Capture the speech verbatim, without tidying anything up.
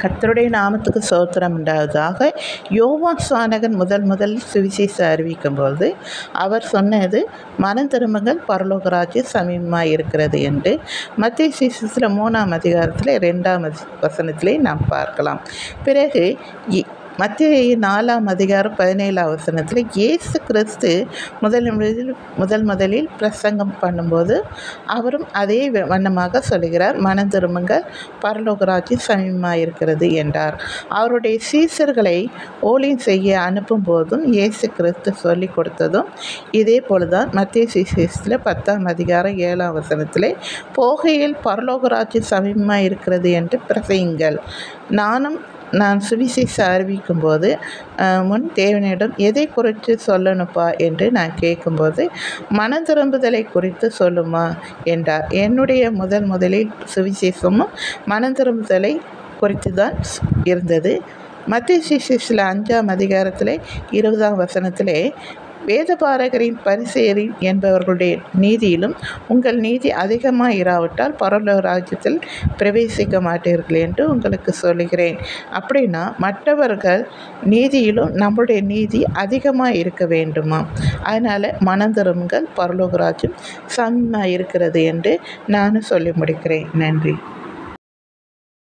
கர்த்தருடைய நாமத்துக்கு ஸ்தோத்திரம் உண்டாவதாக. யோவான் ஸ்நானகன் முதல் முதல் சுவிசேஷம் அறிவிக்கும்போது அவர் சொன்னது, மனம் திரும்புங்கள், பரலோக ராஜ்யம் சமீபமாக இருக்கிறது என்று மத்திய சுவிசேஷத்தில் மூணாம் அதிகாரத்தில் ரெண்டாம் வசனத்திலே நாம் பார்க்கலாம். பிறகு மத்திய நாலாம் அதிகாரம் பதினேழாம் வசனத்தில் இயேசு கிறிஸ்து முதல் முதலில் முதல் முதலில் பிரசங்கம் பண்ணும்போது அவரும் அதே வண்ணமாக சொல்லுகிறார், மனம் திரும்புங்கள், பரலோக ராஜ்யம் சமீபமாக இருக்கிறது என்றார். அவருடைய சீசர்களை ஊழியம் செய்ய அனுப்பும் போதும் இயேசு கிறிஸ்து சொல்லி கொடுத்ததும் இதே போலதான். மத்திய சுவிசேஷத்தில் பத்தாம் அதிகாரம் ஏழாம் வசனத்திலே போகையில் பரலோக ராஜ்யம் சமீபமாக இருக்கிறது என்று பிரசையுங்கள். நானும் நான் சுவிசேஷம் அறிவிக்கும் போது முன் தேவனிடம் எதை குறித்து சொல்லணுப்பா என்று நான் கேட்கும்போது மனம் திரும்புதலை குறித்து சொல்லுமா என்றார். என்னுடைய முதல் முதலில் சுவிசேஷமும் மனம் திரும்புதலை குறித்து தான் இருந்தது. மத்திய சுவிசேஷத்தில் அஞ்சாம் அதிகாரத்தில் இருபதாம் வசனத்திலே வேதபாரகரின் பரிசேயரின் என்பவர்களுடைய நீதியிலும் உங்கள் நீதி அதிகமாக இராவிட்டால் பரலோக ராஜ்யத்தில் பிரவேசிக்க மாட்டீர்கள் என்று உங்களுக்கு சொல்லுகிறேன். அப்படின்னா மற்றவர்கள் நீதியிலும் நம்முடைய நீதி அதிகமாக இருக்க வேண்டுமா? அதனால் மனம் திரும்புங்கள், பரலோக ராஜ்யம் சமமாக இருக்கிறது என்று நானும் சொல்லி முடிக்கிறேன். நன்றி.